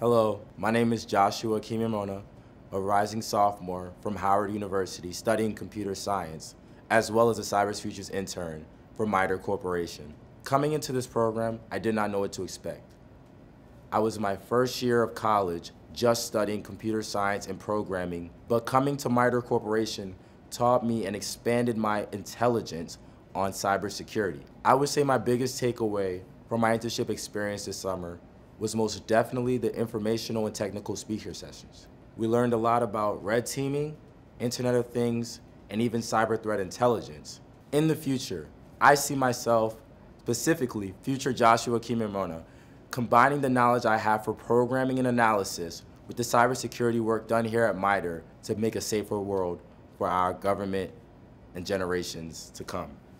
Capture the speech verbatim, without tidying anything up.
Hello, my name is Joshua Akhimiemona, a rising sophomore from Howard University studying computer science, as well as a Cyber Futures intern for MITRE Corporation. Coming into this program, I did not know what to expect. I was in my first year of college just studying computer science and programming, but coming to MITRE Corporation taught me and expanded my intelligence on cybersecurity. I would say my biggest takeaway from my internship experience this summer was most definitely the informational and technical speaker sessions. We learned a lot about red teaming, Internet of Things, and even cyber threat intelligence. In the future, I see myself, specifically future Joshua Akhimiemona, combining the knowledge I have for programming and analysis with the cybersecurity work done here at MITRE to make a safer world for our government and generations to come.